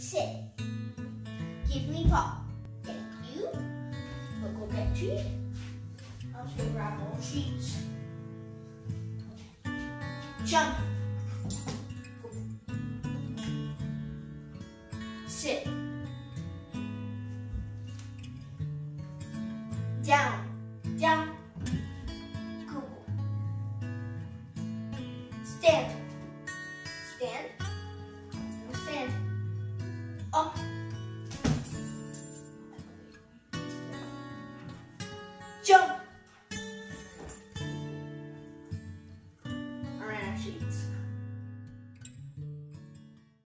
Sit. Give me paw. Thank you. We'll go get treat. I'm just gonna grab more treats. Jump. Sit.